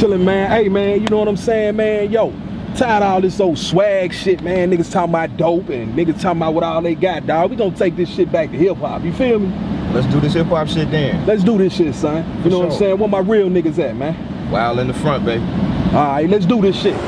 Chillin', man. Hey, man, you know what I'm saying, man? Yo, tired of all this old swag shit, man. Niggas talking about dope and niggas talking about what all they got, dog. We gonna take this shit back to hip-hop, you feel me? Let's do this hip-hop shit then. Let's do this shit, son. You know what I'm saying? Where my real niggas at, man? Wild in the front, baby. All right, let's do this shit.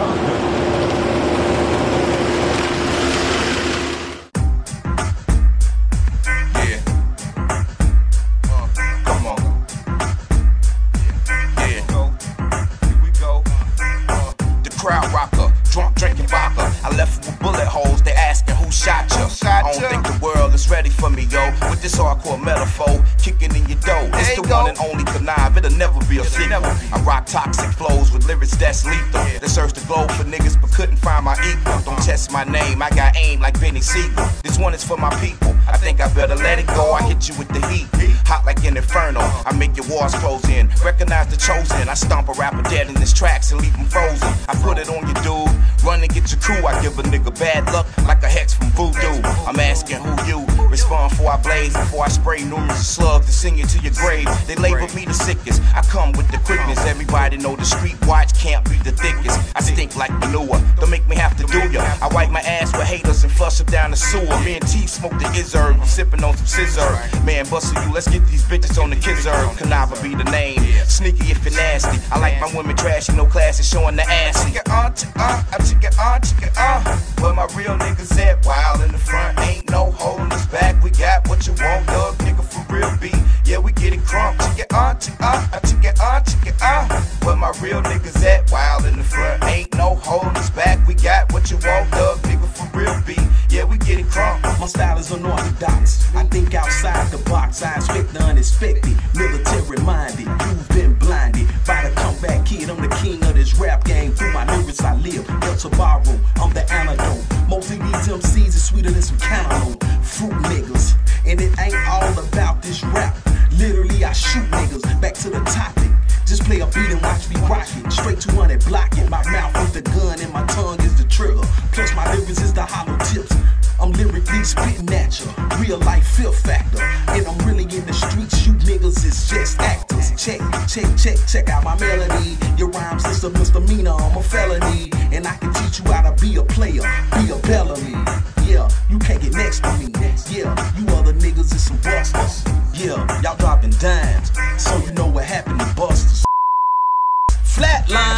Crowd rocker, drunk drinking vodka. I left with bullet holes, they asking who shot you. I don't think the world is ready for me, yo. With this hardcore metaphor, kicking in your dough. It's the one and only connive, it'll never be a sequel. I rock toxic flows with lyrics that's lethal. They searched the globe for niggas but couldn't find my equal. Don't test my name, I got aim like Benny Siegel. This one is for my people, I think I better let it go. I hit you with the heat, hot like an inferno. I make your walls close in, recognize the chosen. I stomp a rapper dead in his tracks and leave him frozen. I put it on you, dude. Run and get your crew. I give a nigga bad luck like a hex from voodoo. I'm asking who you. Respond before I blaze, before I spray numerous slugs to sing you to your grave. They label me the sickest. I come with the quickness. Everybody know the street watch can't be the thickest. I stink like manure. Don't make me have to do ya. I wipe my ass with haters and flush them down the sewer. Me and T smoke the Izzerb. I'm sipping on some scissor. Man, bustin' you. Let's get these bitches on the Kizzerb. Conniva be the name. Sneaky if you're nasty. I like my women trashy, no class is showing the ass. Where my real niggas at? Wild in the front, ain't no holding us back. We got what you want, dog, nigga, for real beat. Yeah, we get it crunk. Where my real niggas at? Wild in the front, ain't no holding us back. We got what you want, dog, nigga, for real beat. Yeah, we get it crunk. My style is unorthodox. I think outside the box. I expect the unexpected. Military minded. You've been blinded by the comeback kid. I'm the king of this rap game. Through my lyrics I live. El Tabarro, I'm the antidote. Most of these MCs is sweeter than some cantaloupe. Fruit niggas. And it ain't all about this rap. Literally I shoot niggas. Back to the topic. Just play a beat and watch me rock it. Straight 200 block it. My mouth is the gun and my tongue is the trigger. Plus my lyrics is the hollow tips. I'm lyrically spitting at you. Real life feel factor. And I'm really in the streets. You niggas is just actors. Check out my melody. Your rhymes is a misdemeanor. I'm a felony. And I can teach you how to be a player. Be a Bellamy. Yeah, you can't get next to me. Yeah, you other niggas is some busters. Yeah, y'all dropping dimes. So you know what happened to busters. Flatline.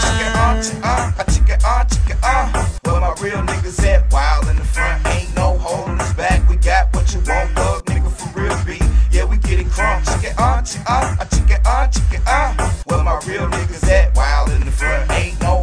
Where my real niggas at? Wild in the front, ain't no holding us back. We got what you want, dog, nigga, for real beat. Yeah, we get it crunk. Where my real niggas at? Wild in the front, ain't no